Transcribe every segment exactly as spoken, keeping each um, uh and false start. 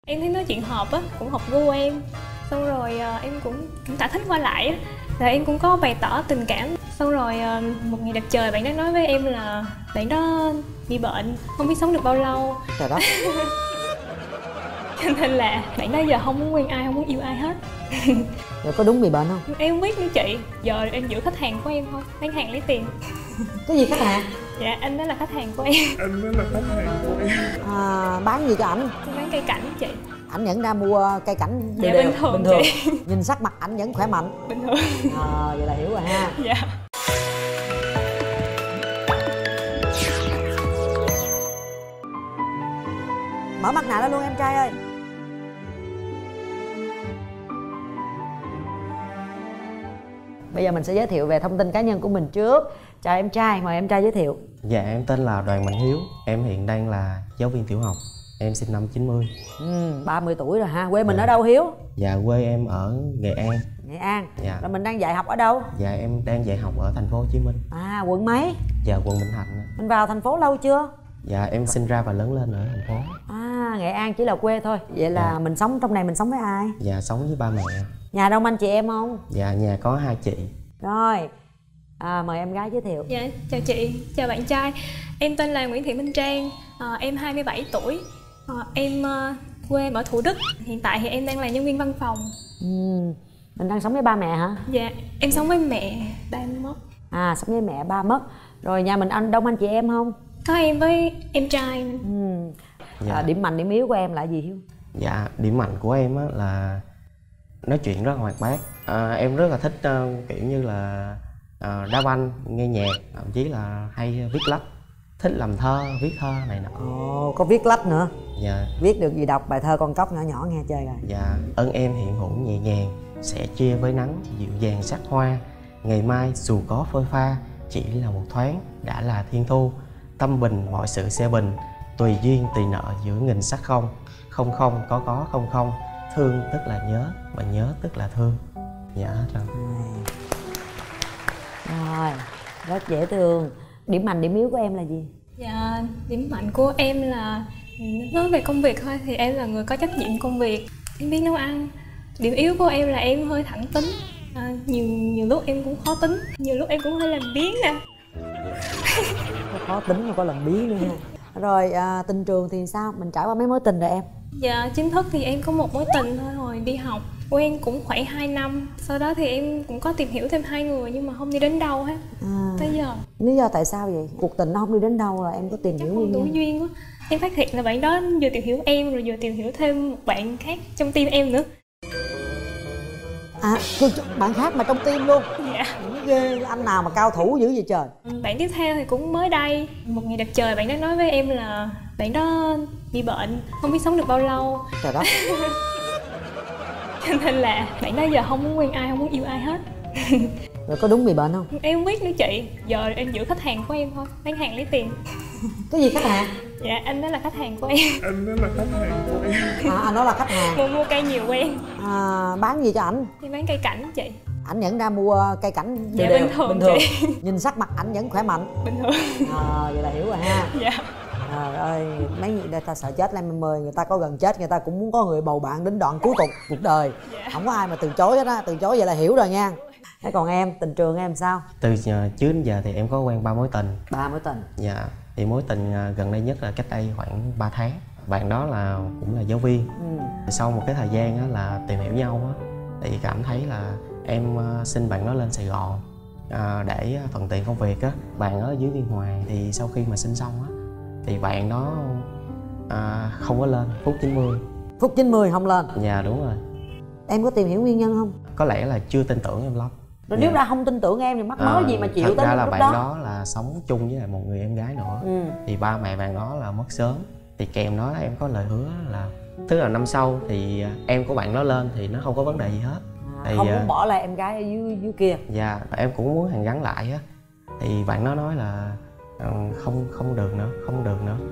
Em thấy nói chuyện hợp á, cũng hợp gu em. Xong rồi uh, em cũng, cũng thả thích qua lại á. Rồi em cũng có bày tỏ tình cảm. Xong rồi uh, một ngày đẹp trời bạn đó nói với em là bạn đó bị bệnh, không biết sống được bao lâu. Trời đất. Cho nên là bạn đó giờ không muốn quen ai, không muốn yêu ai hết. Rồi có đúng bị bệnh không? Em không biết nữa chị. Giờ em giữ khách hàng của em thôi, bán hàng lấy tiền. Cái gì khách hàng? Dạ, anh đó là khách hàng của em. Anh đó là khách hàng của em. À, bán gì cho ảnh? Em bán cây cảnh chị. Ảnh vẫn ra mua cây cảnh đều Dạ, đều, bình thường, bình thường. chị. Nhìn sắc mặt ảnh vẫn khỏe mạnh. Bình thường. À, vậy là hiểu rồi ha. Dạ. Mở mặt nạ ra luôn em trai ơi. Bây giờ mình sẽ giới thiệu về thông tin cá nhân của mình trước. Chào em trai, mời em trai giới thiệu. Dạ, em tên là Đoàn Mạnh Hiếu. Em hiện đang là giáo viên tiểu học. Em sinh năm chín mươi. Ừ, ba mươi tuổi rồi ha. Quê mình Dạ. ở đâu Hiếu? Dạ, quê em ở Nghệ An. Nghệ An. Dạ. Rồi mình đang dạy học ở đâu? Dạ, em đang dạy học ở thành phố Hồ Chí Minh. À, quận mấy? Dạ, quận Bình Thạnh. Mình vào thành phố lâu chưa? Dạ, em sinh ra và lớn lên ở thành phố. À, Nghệ An chỉ là quê thôi. Vậy là Dạ. mình sống trong này mình sống với ai? Dạ, sống với ba mẹ. Nhà đông anh chị em không? Dạ, nhà có hai chị. Rồi, à, mời em gái giới thiệu. Dạ, chào chị, chào bạn trai. Em tên là Nguyễn Thị Minh Trang, à, em hai mươi bảy tuổi. à, Em uh, quê em ở Thủ Đức. Hiện tại thì em đang là nhân viên văn phòng. Ừ, mình đang sống với ba mẹ hả? Dạ, em sống với mẹ, ba em mất. À, sống với mẹ, ba mất. Rồi nhà mình anh đông anh chị em không? Có em với em trai. Ừ. Dạ. À, điểm mạnh điểm yếu của em là gì Hiếu? Dạ, điểm mạnh của em á là nói chuyện rất là hoạt bát. à, Em rất là thích uh, kiểu như là uh, đá banh, nghe nhạc, thậm chí là hay viết lách. Thích làm thơ, viết thơ này nọ. Ồ, có viết lách nữa. Dạ. Viết được gì đọc bài thơ con cóc nhỏ nhỏ nghe chơi rồi. Dạ, ơn em hiện hữu nhẹ nhàng, sẽ chia với nắng dịu dàng sắc hoa. Ngày mai dù có phôi pha, chỉ là một thoáng, đã là thiên thu. Tâm bình mọi sự sẽ bình, tùy duyên tùy nợ giữa nghìn sắc không. Không không có có không không, thương tức là nhớ, mà nhớ tức là thương. Dạ hết rồi. Rồi, rất dễ thương. Điểm mạnh điểm yếu của em là gì? Dạ, điểm mạnh của em là nói về công việc thôi thì em là người có trách nhiệm công việc. Em biết nấu ăn. Điểm yếu của em là em hơi thẳng tính. à, nhiều nhiều lúc em cũng khó tính, nhiều lúc em cũng hơi làm biếng nè. Có khó tính mà có làm biến nữa nha. Rồi à, tình trường thì sao? Mình trải qua mấy mối tình rồi em? Dạ, chính thức thì em có một mối tình thôi, hồi đi học quen cũng khoảng hai năm. Sau đó thì em cũng có tìm hiểu thêm hai người nhưng mà không đi đến đâu hết À, tới giờ. lý do tại sao vậy? Cuộc tình nó không đi đến đâu rồi em có tìm Chắc hiểu không nguyên đủ nhân? duyên quá. Em phát hiện là bạn đó vừa tìm hiểu em rồi vừa tìm hiểu thêm một bạn khác trong tim em nữa. À, bạn khác mà trong tim luôn? Dạ. Ghê, anh nào mà cao thủ dữ vậy trời. Bạn tiếp theo thì cũng mới đây. Một ngày đẹp trời bạn đó nói với em là bạn đó bị bệnh, không biết sống được bao lâu. Trời đất. Cho nên là bạn đó giờ không muốn quen ai, không muốn yêu ai hết. Rồi có đúng bị bệnh không? Em không biết nữa chị. Giờ em giữ khách hàng của em thôi, bán hàng lấy tiền. Cái gì khách hàng? Dạ, anh đó là khách hàng của em. Anh đó là khách hàng của em. À, anh đó là khách hàng. Mua mua cây nhiều quen. À, bán gì cho ảnh? Em bán cây cảnh chị. Ảnh vẫn ra mua cây cảnh đều Dạ, đều, bình thường, bình thường. chị. Nhìn sắc mặt ảnh vẫn khỏe mạnh. Bình thường. À, vậy là hiểu rồi ha. Dạ. Trời ơi, mấy người ta sợ chết lên mười, người ta có gần chết người ta cũng muốn có người bầu bạn đến đoạn cuối cùng cuộc đời. Dạ. Không có ai mà từ chối hết á, từ chối vậy là hiểu rồi nha. Thế còn em, tình trường em sao? Từ giờ trước đến giờ thì em có quen ba mối tình. Ba mối tình. Dạ, thì mối tình gần đây nhất là cách đây khoảng ba tháng. Bạn đó là cũng là giáo viên. Ừ. Sau một cái thời gian á, là tìm hiểu nhau á, thì cảm thấy là em xin bạn đó lên Sài Gòn à, để thuận tiện công việc á. Bạn ở dưới Biên Hòa thì sau khi mà xin xong á thì bạn đó à, không có lên phút chín mươi. Phút chín mươi không lên? Dạ đúng rồi. Em có tìm hiểu nguyên nhân không? Có lẽ là chưa tin tưởng em lắm. Rồi Dạ. nếu ra không tin tưởng em thì mắc mớ à, gì mà chịu thật tới ra là lúc bạn đó? đó là sống chung với lại một người em gái nữa. Ừ. Thì ba mẹ bạn đó là mất sớm. Thì kèm đó em có lời hứa là tức là năm sau thì em của bạn đó lên thì nó không có vấn đề gì hết. À, thì, không muốn bỏ lại em gái ở dưới, dưới kia. Dạ, em cũng muốn hàn gắn lại á. Thì bạn nó nói là không không được nữa, không được nữa.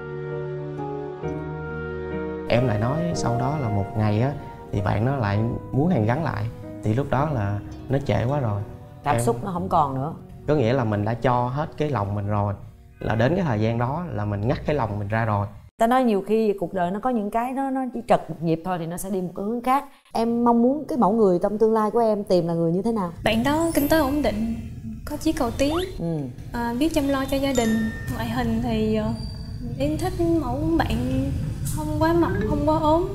Em lại nói sau đó là một ngày á thì bạn nó lại muốn hàn gắn lại. Thì lúc đó là nó trễ quá rồi. Cảm em... xúc nó không còn nữa. Có nghĩa là mình đã cho hết cái lòng mình rồi, là đến cái thời gian đó là mình ngắt cái lòng mình ra rồi. Ta nói nhiều khi cuộc đời nó có những cái nó nó chỉ trật một nhịp thôi thì nó sẽ đi một cái hướng khác. Em mong muốn cái mẫu người trong tương lai của em tìm là người như thế nào? Bạn đó kinh tế ổn định, có chí cầu tiến, ừ. à, biết chăm lo cho gia đình. Ngoại hình thì uh, em thích mẫu bạn không quá mập, không quá ốm.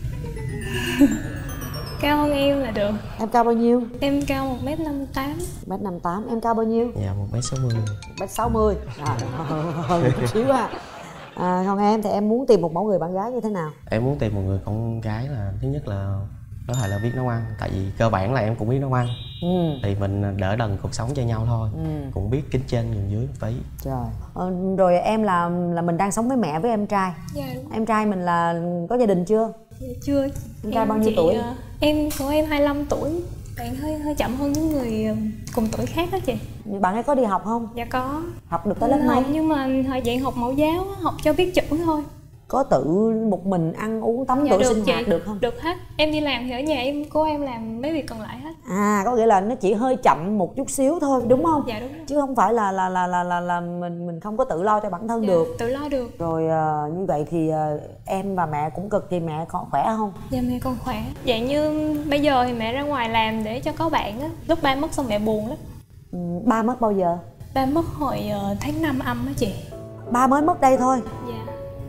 Cao hơn em là được. Em cao bao nhiêu? Em cao một mét năm mươi tám. một mét năm mươi tám. Em cao bao nhiêu? Dạ một mét sáu mươi. một mét sáu mươi. À, hơn một chút xíu à. À, còn em thì em muốn tìm một mẫu người bạn gái như thế nào? Em muốn tìm một người con gái là thứ nhất là có thể là biết nấu ăn, tại vì cơ bản là em cũng biết nấu ăn. ừ. Thì mình đỡ đần cuộc sống cho nhau thôi. ừ. Cũng biết kính trên nhường dưới một tí. Trời. Ờ, rồi em là là mình đang sống với mẹ với em trai. Dạ. Em trai mình là có gia đình chưa? Dạ, chưa. Em trai bao nhiêu chị, tuổi? Uh, em của em hai mươi lăm tuổi. Bạn hơi hơi chậm hơn những người cùng tuổi khác đó chị. Bạn ấy có đi học không? Dạ có. Học được tới lớp mấy? Học nhưng mà thời dạng học mẫu giáo, học cho biết chữ thôi. Có tự một mình ăn uống tắm dạ, rửa được, sinh hoạt được không? Được hết. Em đi làm thì ở nhà em cô em làm mấy việc còn lại hết. À, có nghĩa là nó chỉ hơi chậm một chút xíu thôi đúng không? Dạ đúng rồi. Chứ không phải là là là là là, là mình mình không có tự lo cho bản thân dạ, được. Tự lo được. Rồi uh, như vậy thì uh, em và mẹ cũng cực, thì mẹ còn khỏe không? Dạ mẹ còn khỏe. Dạng như bây giờ thì mẹ ra ngoài làm để cho có bạn á. Lúc ba mất xong mẹ buồn lắm. Ừ, ba mất bao giờ? Ba mất hồi uh, tháng năm âm á chị. Ba mới mất đây thôi? Dạ.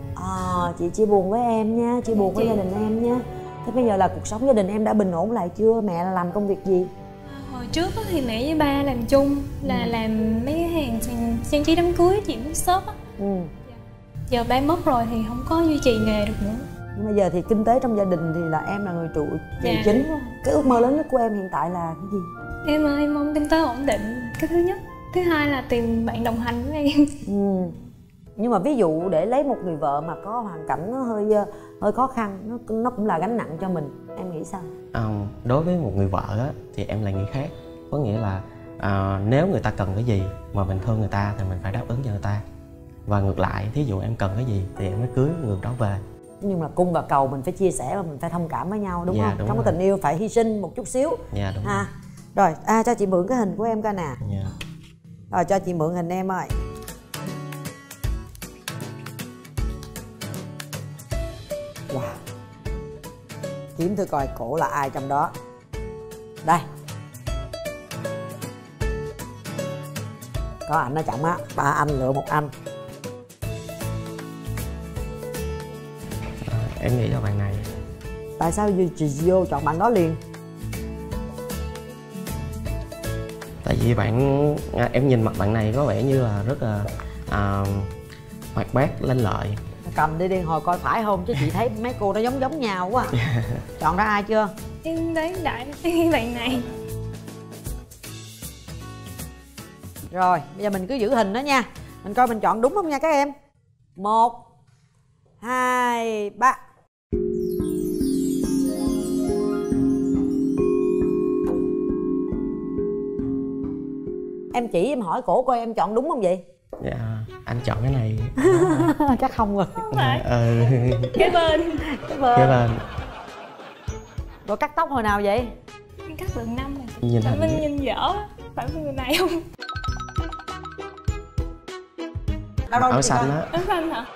À, chị chia buồn với em nha, chia buồn với chị. gia đình em nha. Thế bây giờ là cuộc sống gia đình em đã bình ổn lại chưa? Mẹ là làm công việc gì? À, hồi trước thì mẹ với ba làm chung là ừ. làm mấy cái hàng trang trí đám cưới, chị biết shop á. ừ. Dạ. Giờ ba mất rồi thì không có duy trì nghề được nữa. Nhưng bây giờ thì kinh tế trong gia đình thì là em là người trụ dạ. chính. Cái ước mơ lớn nhất của em hiện tại là cái gì? Em ơi, em mong kinh tế ổn định, cái thứ nhất. Thứ hai là tìm bạn đồng hành với em. ừ. Nhưng mà ví dụ để lấy một người vợ mà có hoàn cảnh nó hơi hơi khó khăn, nó nó cũng là gánh nặng cho mình, em nghĩ sao? À, đối với một người vợ á, thì em lại nghĩ khác. Có nghĩa là à, nếu người ta cần cái gì mà mình thương người ta thì mình phải đáp ứng cho người ta. Và ngược lại, thí dụ em cần cái gì thì em mới cưới người đó về. Nhưng mà cung và cầu mình phải chia sẻ và mình phải thông cảm với nhau đúng dạ, không? Đúng trong rồi. cái tình yêu phải hy sinh một chút xíu. Dạ đúng à. Rồi. Rồi, à, cho chị mượn cái hình của em coi nè. Dạ. Rồi cho chị mượn hình em ơi. Wow. Kiếm thử coi cổ là ai trong đó. Đây. Có ảnh ở trọng á, ba anh lựa một anh. À, em nghĩ là bạn này. Tại sao chị vô chọn bạn đó liền? Tại vì bạn à, em nhìn mặt bạn này có vẻ như là rất là à, hoạt bát, lanh lợi. Cầm đi đi hồi coi phải không, chứ chị thấy mấy cô nó giống giống nhau quá à. Chọn ra ai chưa? Em đoán đại cái bạn này. Rồi bây giờ mình cứ giữ hình đó nha. Mình coi mình chọn đúng không nha các em. Một, hai, ba. Em chỉ em hỏi cổ coi em chọn đúng không vậy? Dạ, anh chọn cái này. Chắc không rồi. Không phải. Ừ. Cái bên. Cái bên. Cái bên. Rồi cắt tóc hồi nào vậy? Em cắt lượng năm rồi. Nhìn Phải hình Minh nhìn dở. Phải người này không? Đâu đâu áo xanh á. Áo xanh hả?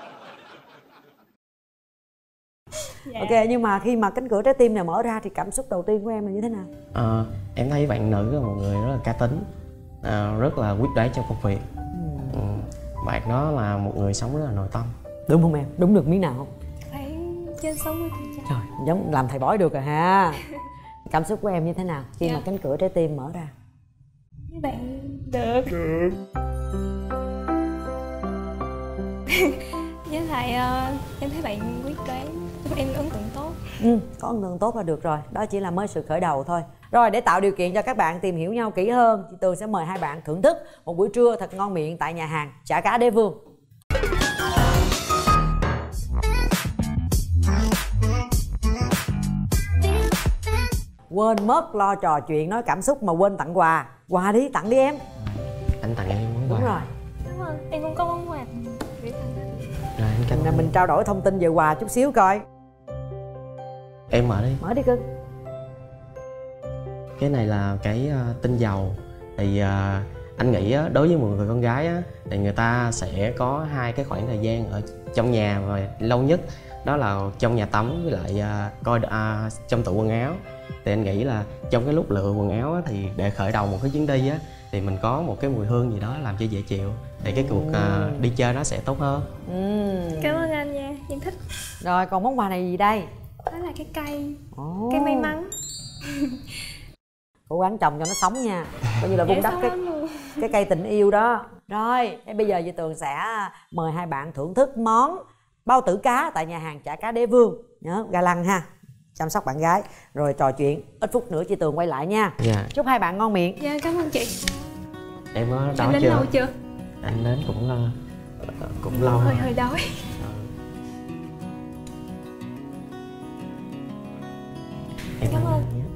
Dạ. Ok, nhưng mà khi mà cánh cửa trái tim này mở ra thì cảm xúc đầu tiên của em là như thế nào? À, em thấy bạn nữ là một người rất là cá tính, à, rất là quyết đoán trong công việc. ừ. Ừ. Bạn đó là một người sống rất là nội tâm. Đúng không em? Đúng được miếng nào không? Phải trên sáu mươi phần trăm. Trời, giống làm thầy bói được rồi ha. Cảm xúc của em như thế nào khi dạ. mà cánh cửa trái tim mở ra? Các bạn được. Được. Với lại uh, em thấy bạn quyết đoán, em ấn tượng tốt. Ừ, có ấn tượng tốt là được rồi. Đó chỉ là mới sự khởi đầu thôi. Rồi để tạo điều kiện cho các bạn tìm hiểu nhau kỹ hơn, chị Tường sẽ mời hai bạn thưởng thức một buổi trưa thật ngon miệng tại nhà hàng Chả Cá Đế Vương. Quên mất lo trò chuyện nói cảm xúc mà quên tặng quà. Quà đi, tặng đi em. Anh tặng em món quà. Đúng rồi. Cảm ơn, em cũng có món quà để tặng anh. Rồi anh cảm Mình, ơn. mình trao đổi thông tin về quà chút xíu coi. Em mở đi. Mở đi cưng. Cái này là cái uh, tinh dầu. Thì uh, anh nghĩ uh, đối với một người con gái á, thì người ta sẽ có hai cái khoảng thời gian ở trong nhà và lâu nhất đó là trong nhà tắm với lại uh, coi uh, trong tủ quần áo. Thì anh nghĩ là trong cái lúc lựa quần áo á, thì để khởi đầu một cái chuyến đi á, thì mình có một cái mùi hương gì đó làm cho dễ chịu thì cái cuộc uh, đi chơi nó sẽ tốt hơn. Ừ. Cảm ơn anh nha, em thích. Rồi còn món quà này gì đây? Đó là cái cây, Ồ. cây may mắn. Cố gắng trồng cho nó sống nha, coi như là vun Dễ đắp sống cái lắm luôn. cái cây tình yêu đó. Rồi thế bây giờ Chị Tường sẽ mời hai bạn thưởng thức món bao tử cá tại nhà hàng Chả Cá Đế Vương. Nhớ ga lăng ha, chăm sóc bạn gái. Rồi trò chuyện ít phút nữa Chị Tường quay lại nha. Dạ. Chúc hai bạn ngon miệng. Dạ cảm ơn chị. Em có Anh đói đến chưa? lâu chưa? Anh đến cũng uh, cũng lâu Hơi rồi. hơi đói. Em Cảm ơn. nhé.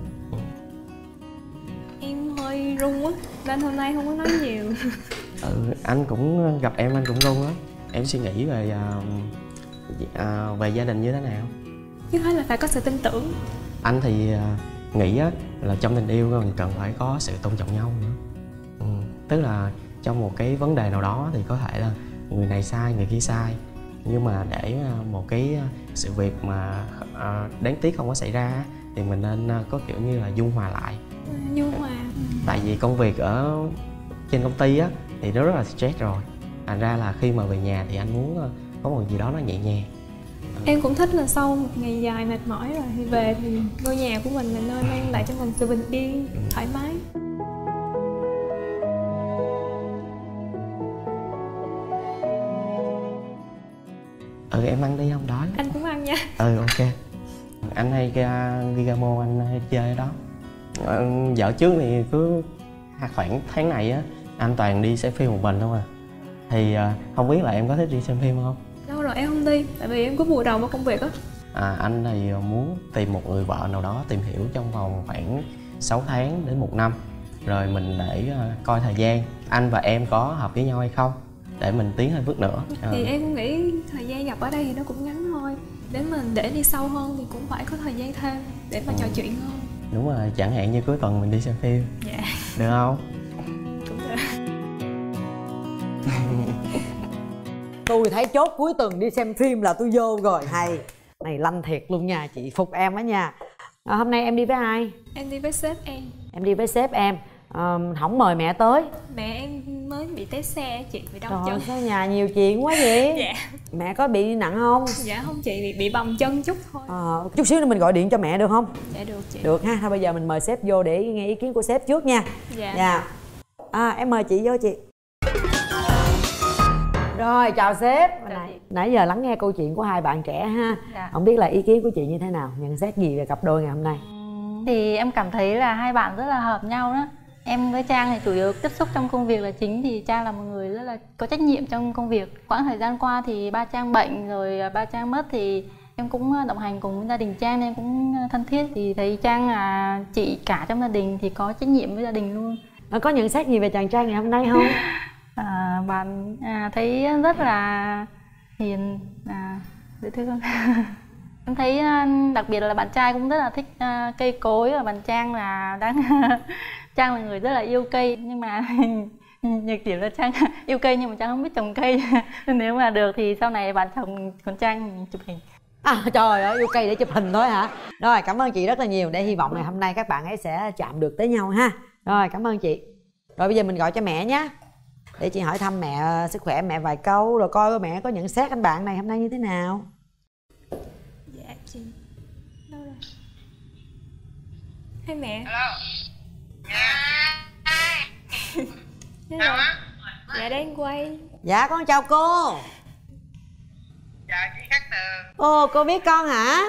Em hơi run á, nên hôm nay không có nói nhiều. Ừ, anh cũng gặp em anh cũng run lắm. Em suy nghĩ về uh, uh, về gia đình như thế nào? Chứ hết là phải có sự tin tưởng. Anh thì uh, nghĩ á, là trong tình yêu mình cần phải có sự tôn trọng nhau nữa. Ừ, tức là trong một cái vấn đề nào đó thì có thể là người này sai, người kia sai, nhưng mà để uh, một cái uh, sự việc mà uh, đáng tiếc không có xảy ra thì mình nên uh, có kiểu như là dung hòa lại. Nhu hòa. Tại vì công việc ở trên công ty á thì nó rất là stress rồi, thành ra là khi mà về nhà thì anh muốn uh, có một gì đó nó nhẹ nhàng. Em cũng thích là sau một ngày dài mệt mỏi rồi thì về thì ngôi nhà của mình là nơi mang lại cho mình sự bình yên, thoải mái. Ừ em ăn đi, không đói. Anh cũng ăn nha. Ừ ok. Anh hay ra Gigamo anh hay chơi ở đó. Ờ, dạo trước thì cứ khoảng tháng này á anh toàn đi xem phim một mình thôi à. Thì uh, không biết là em có thích đi xem phim không? Lâu rồi em không đi, tại vì em có bù đầu vào công việc á. À, anh thì muốn tìm một người vợ nào đó tìm hiểu trong vòng khoảng sáu tháng đến một năm. Rồi mình để uh, coi thời gian anh và em có hợp với nhau hay không, để mình tiến thêm bước nữa. À. Thì em cũng nghĩ thời gian gặp ở đây thì nó cũng ngắn thôi. Để mình để đi sâu hơn thì cũng phải có thời gian thêm để mà Ừ. trò chuyện hơn. Đúng rồi, chẳng hạn như cuối tuần mình đi xem phim. Dạ. Được không? Cũng được. Tôi thấy chốt cuối tuần đi xem phim là tôi vô rồi. Hay này, lanh thiệt luôn nha, chị phục em á nha. À, hôm nay em đi với ai? Em đi với sếp em. Em đi với sếp em. À, không mời mẹ tới. Mẹ em mới bị té xe chị, bị đau Trời chân. sao nhà nhiều chuyện quá vậy? Dạ. Mẹ có bị nặng không? Dạ không chị, bị, bị bầm chân chút thôi. À, chút xíu nữa mình gọi điện cho mẹ được không? Dạ được chị. Được ha, thôi bây giờ mình mời sếp vô để nghe ý kiến của sếp trước nha. Dạ. Dạ. À, em mời chị vô chị. Rồi, chào sếp. Nãy, nãy giờ lắng nghe câu chuyện của hai bạn trẻ ha. Dạ. Không biết là ý kiến của chị như thế nào, nhận xét gì về cặp đôi ngày hôm nay? Thì em cảm thấy là hai bạn rất là hợp nhau đó. Em với Trang thì chủ yếu tiếp xúc trong công việc là chính, thì Trang là một người rất là có trách nhiệm trong công việc. Quãng thời gian qua thì ba Trang bệnh rồi ba Trang mất thì em cũng đồng hành cùng với gia đình Trang nên cũng thân thiết. Thì thấy Trang là chị cả trong gia đình thì có trách nhiệm với gia đình luôn. À, có nhận xét gì về chàng trai ngày hôm nay không? À, bạn à, thấy rất là hiền, à, dễ thương. Em thấy đặc biệt là bạn trai cũng rất là thích uh, cây cối, và bạn Trang là đang Trang là người rất là yêu cây, nhưng mà nhược điểm là Trang yêu cây nhưng mà Trang không biết trồng cây. Nếu mà được thì sau này bạn chồng con Trang chụp hình. À, trời ơi, yêu cây để chụp hình thôi hả? Rồi, cảm ơn chị rất là nhiều. Để hy vọng ngày hôm nay các bạn ấy sẽ chạm được tới nhau ha. Rồi, cảm ơn chị. Rồi bây giờ mình gọi cho mẹ nhé, để chị hỏi thăm mẹ sức khỏe mẹ vài câu, rồi coi mẹ có nhận xét anh bạn này hôm nay như thế nào. Dạ chị. Đâu rồi? Hai mẹ. Alo. Dạ. Hello. Dạ đang quay. Dạ con chào cô. Dạ chị Cát Tường. Ồ, cô biết con hả?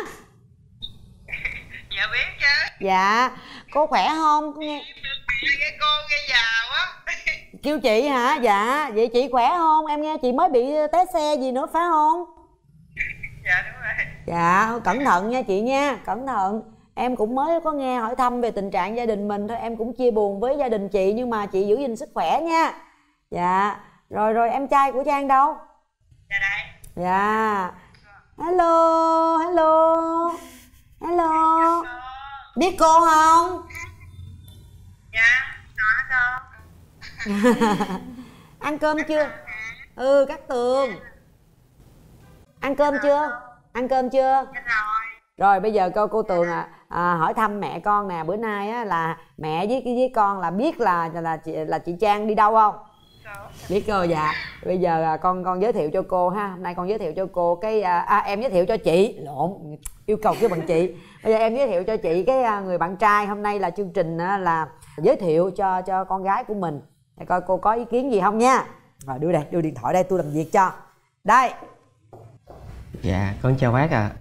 Dạ biết chứ. Dạ, cô khỏe không? Cô nghe... Cái cô nghe giàu á. Kêu chị hả? Dạ, vậy chị khỏe không? Em nghe chị mới bị té xe gì nữa phải không? Dạ đúng rồi. Dạ, cẩn thận nha chị nha, cẩn thận. Em cũng mới có nghe hỏi thăm về tình trạng gia đình mình thôi, em cũng chia buồn với gia đình chị, nhưng mà chị giữ gìn sức khỏe nha. Dạ, rồi rồi em trai của Trang đâu? Dạ đây. Dạ. Hello, hello. Hello. Biết cô không? Dạ, có cô. Ăn cơm chưa? Ừ, Cát Tường. Ăn cơm chưa? Ăn cơm chưa? Chết rồi. Rồi bây giờ cô cô Tường à, à hỏi thăm mẹ con nè, bữa nay á là mẹ với với con là biết là là chị là chị Trang đi đâu không? Biết cô. Dạ. Bây giờ à, con con giới thiệu cho cô ha. Hôm nay con giới thiệu cho cô cái à, à, em giới thiệu cho chị, lộn, yêu cầu chứ bằng chị. Bây giờ em giới thiệu cho chị cái à, người bạn trai. Hôm nay là chương trình à, là giới thiệu cho cho con gái của mình. Để coi cô có ý kiến gì không nha. Rồi đưa đây, đưa điện thoại đây, tôi làm việc cho. Đây. Dạ, con chào bác ạ. À.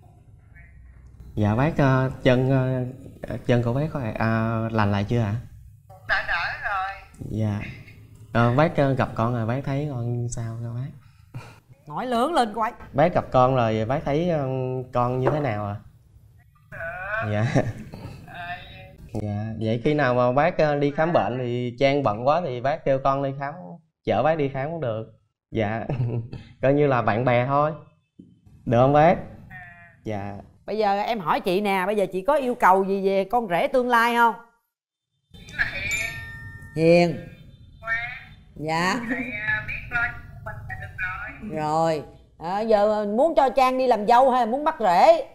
Dạ bác, uh, chân uh, chân của bác có uh, lành lại chưa ạ? À? Đã đỡ rồi. Dạ. Uh, bác uh, gặp con rồi bác thấy con sao không bác? Nói lớn lên coi. Bác gặp con rồi bác thấy uh, con như thế nào ạ? À? Dạ. Dạ. Vậy khi nào mà bác uh, đi khám bệnh thì Trang bận quá thì bác kêu con đi khám, chở bác đi khám cũng được. Dạ. Coi như là bạn bè thôi. Được không bác? Dạ. Bây giờ em hỏi chị nè, bây giờ chị có yêu cầu gì về con rể tương lai không? Hiền. Dạ. Biết lo mình là được rồi. Rồi. À, giờ muốn cho Trang đi làm dâu hay là muốn bắt rể?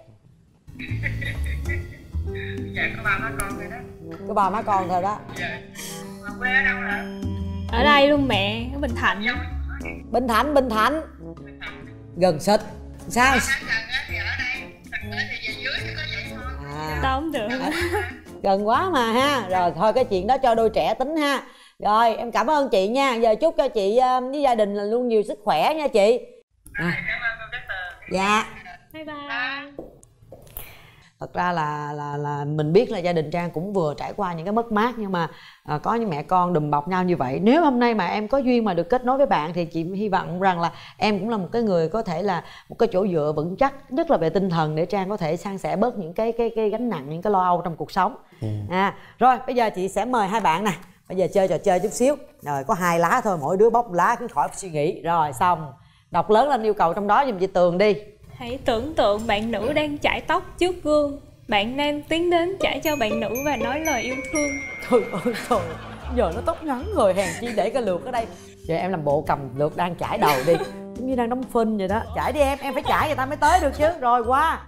Dạ có ba má con rồi đó. Có ba má con thôi đó. Dạ. Mà quê ở đâu hả? Ở đây luôn mẹ, ở Bình Thạnh. Bình Thạnh, Bình Thạnh. Gần xịt. Sao? Gần thì ở đây, gần tới thì về dưới thì có vậy thôi. À. Tao không được. Gần quá mà ha. Rồi thôi cái chuyện đó cho đôi trẻ tính ha. Rồi em cảm ơn chị nha. Giờ chúc cho chị với gia đình là luôn nhiều sức khỏe nha chị. À. Cảm ơn cô Cát Tường. Dạ. Bye bye. Thật ra là là là mình biết là gia đình Trang cũng vừa trải qua những cái mất mát, nhưng mà à, có những mẹ con đùm bọc nhau như vậy. Nếu hôm nay mà em có duyên mà được kết nối với bạn thì chị hy vọng rằng là em cũng là một cái người có thể là một cái chỗ dựa vững chắc, nhất là về tinh thần, để Trang có thể san sẻ bớt những cái cái cái gánh nặng, những cái lo âu trong cuộc sống. Ừ. À, rồi bây giờ chị sẽ mời hai bạn nè. Bây giờ chơi trò chơi chút xíu. Rồi có hai lá thôi, mỗi đứa bóc lá cứ khỏi suy nghĩ. Rồi xong. Đọc lớn lên yêu cầu trong đó giùm chị Tường đi. Hãy tưởng tượng bạn nữ đang chải tóc trước gương. Bạn nam tiến đến chải cho bạn nữ và nói lời yêu thương. Trời ơi trời, giờ nó tóc ngắn rồi, hèn chi để cái lược ở đây. Giờ em làm bộ cầm lược đang chải đầu đi, giống như đang đóng phim vậy đó. Chải đi em, em phải chải người ta mới tới được chứ. Rồi qua.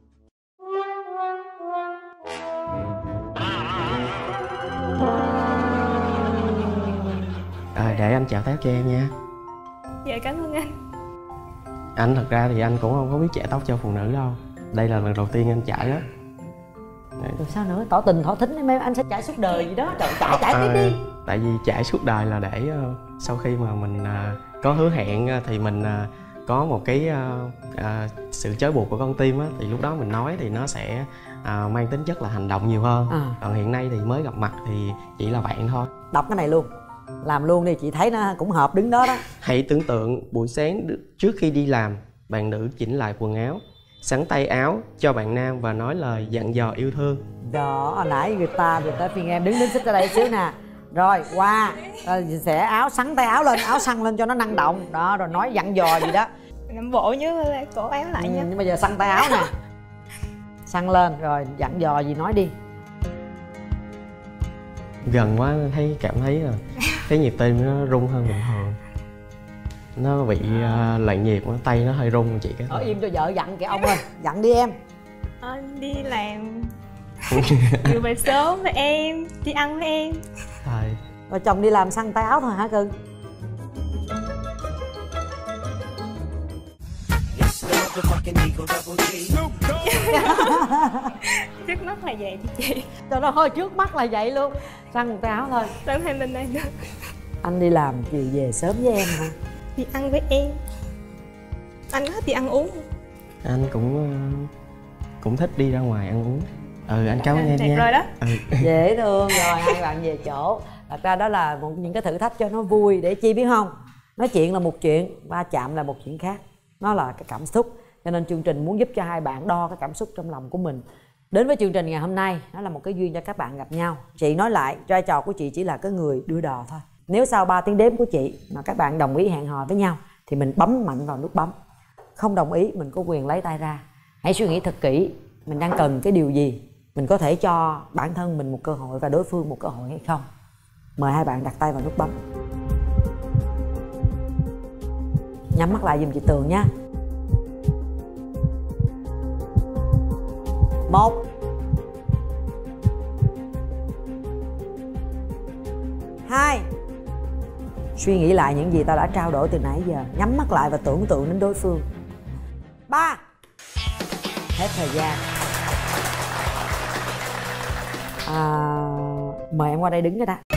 À, để anh chào tóc cho em nha. Dạ cảm ơn anh. Anh thật ra thì anh cũng không có biết chải tóc cho phụ nữ đâu. Đây là lần đầu tiên anh chải đó. Rồi sao nữa, tỏ tình thỏ thính em, anh sẽ chải suốt đời gì đó. Trời, chải chải tiếp đi. Tại vì chải suốt đời là để uh, sau khi mà mình uh, có hứa hẹn uh, thì mình uh, có một cái uh, uh, sự trói buộc của con tim á, thì lúc đó mình nói thì nó sẽ uh, mang tính chất là hành động nhiều hơn. À. Còn hiện nay thì mới gặp mặt thì chỉ là bạn thôi. Đọc cái này luôn, làm luôn đi, chị thấy nó cũng hợp đứng đó đó. Hãy tưởng tượng buổi sáng trước khi đi làm, bạn nữ chỉnh lại quần áo, sắn tay áo cho bạn nam và nói lời dặn dò yêu thương. Đó, hồi nãy người ta người ta phiền em đứng đứng xích ra đây xíu nè. Rồi qua, rồi sẽ áo sắn tay áo lên, áo săn lên cho nó năng động. Đó, rồi nói dặn dò gì đó. Làm bộ như là cổ áo lại nha. Ừ, nhưng bây giờ săn tay áo nè. Săn lên, rồi dặn dò gì nói đi. Gần quá thấy cảm thấy là cái nhịp tim nó rung hơn bình thường. Nó bị uh, loạn nhịp, tay nó hơi rung chị cái. Ở im cho vợ dặn kìa ông ơi, dặn đi em. Anh đi làm vừa về sớm với em, đi ăn với em. Rồi. Rồi chồng đi làm săn tay áo thôi hả cưng? Trước mắt là vậy thì chị. Trời ơi, thôi trước mắt là vậy luôn. Săn một tay áo thôi. Sớm thêm bên đây nữa. Anh đi làm chiều về sớm với em hả? Đi ăn với em. Anh có thích đi ăn uống không? Anh cũng cũng thích đi ra ngoài ăn uống. Ừ, anh cảm ơn em nha. Rồi đó. Ừ. Dễ thương. Rồi hai bạn về chỗ. Thật ra đó là một những cái thử thách cho nó vui. Để chi biết không? Nói chuyện là một chuyện, va chạm là một chuyện khác. Nó là cái cảm xúc. Cho nên chương trình muốn giúp cho hai bạn đo cái cảm xúc trong lòng của mình. Đến với chương trình ngày hôm nay, nó là một cái duyên cho các bạn gặp nhau. Chị nói lại, vai trò của chị chỉ là cái người đưa đò thôi. Nếu sau ba tiếng đếm của chị mà các bạn đồng ý hẹn hò với nhau thì mình bấm mạnh vào nút bấm. Không đồng ý mình có quyền lấy tay ra. Hãy suy nghĩ thật kỹ, mình đang cần cái điều gì, mình có thể cho bản thân mình một cơ hội và đối phương một cơ hội hay không. Mời hai bạn đặt tay vào nút bấm. Nhắm mắt lại giùm chị Tường nha. Một. Hai. Suy nghĩ lại những gì ta đã trao đổi từ nãy giờ. Nhắm mắt lại và tưởng tượng đến đối phương. Ba. Hết thời gian. à, Mời em qua đây đứng cái đã.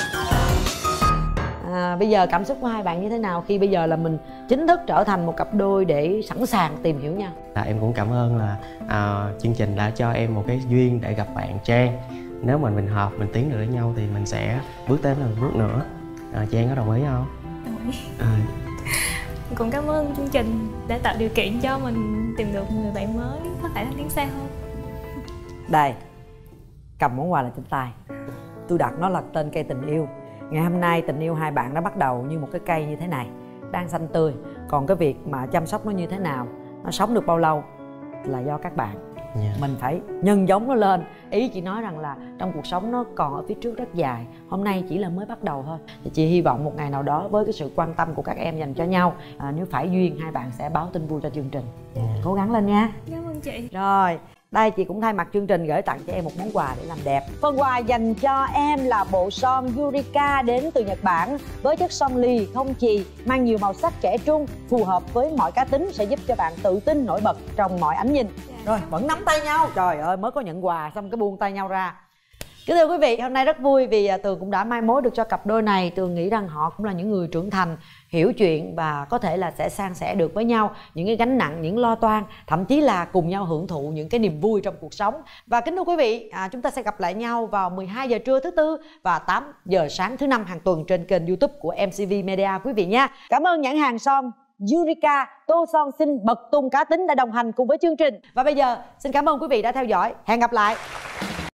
à, Bây giờ cảm xúc của hai bạn như thế nào khi bây giờ là mình chính thức trở thành một cặp đôi để sẵn sàng tìm hiểu nhau? À, em cũng cảm ơn là à, chương trình đã cho em một cái duyên để gặp bạn Trang. Nếu mà mình hợp, mình tiến được với nhau thì mình sẽ bước tới một bước nữa. à, Trang có đồng ý không? Đồng ý. À, Cũng cảm ơn chương trình đã tạo điều kiện cho mình tìm được người bạn mới có thể là tiến xa hơn. Đây, cầm món quà là trên tay. Tôi đặt nó là tên cây tình yêu. Ngày hôm nay tình yêu hai bạn đã bắt đầu như một cái cây như thế này, đang xanh tươi. Còn cái việc mà chăm sóc nó như thế nào, nó sống được bao lâu là do các bạn. yeah. Mình phải nhân giống nó lên. Ý chị nói rằng là trong cuộc sống nó còn ở phía trước rất dài. Hôm nay chỉ là mới bắt đầu thôi. Thì chị hy vọng một ngày nào đó với cái sự quan tâm của các em dành cho nhau, à, nếu phải duyên hai bạn sẽ báo tin vui cho chương trình. yeah. Cố gắng lên nha. Cảm ơn chị. Rồi, đây chị cũng thay mặt chương trình gửi tặng cho em một món quà để làm đẹp. Phần quà dành cho em là bộ son Yurika đến từ Nhật Bản với chất son lì không chì, mang nhiều màu sắc trẻ trung, phù hợp với mọi cá tính, sẽ giúp cho bạn tự tin nổi bật trong mọi ánh nhìn. Rồi, vẫn nắm tay nhau. Trời ơi, mới có nhận quà xong cái buông tay nhau ra. Kính thưa quý vị, hôm nay rất vui vì Tường cũng đã mai mối được cho cặp đôi này. Tường nghĩ rằng họ cũng là những người trưởng thành, hiểu chuyện và có thể là sẽ san sẻ được với nhau những cái gánh nặng, những lo toan, thậm chí là cùng nhau hưởng thụ những cái niềm vui trong cuộc sống. Và kính thưa quý vị, à, chúng ta sẽ gặp lại nhau vào mười hai giờ trưa thứ Tư và tám giờ sáng thứ Năm hàng tuần trên kênh YouTube của em xê vê Media quý vị nha. Cảm ơn nhãn hàng son Yurika, tô son xinh bật tung cá tính đã đồng hành cùng với chương trình. Và bây giờ xin cảm ơn quý vị đã theo dõi. Hẹn gặp lại.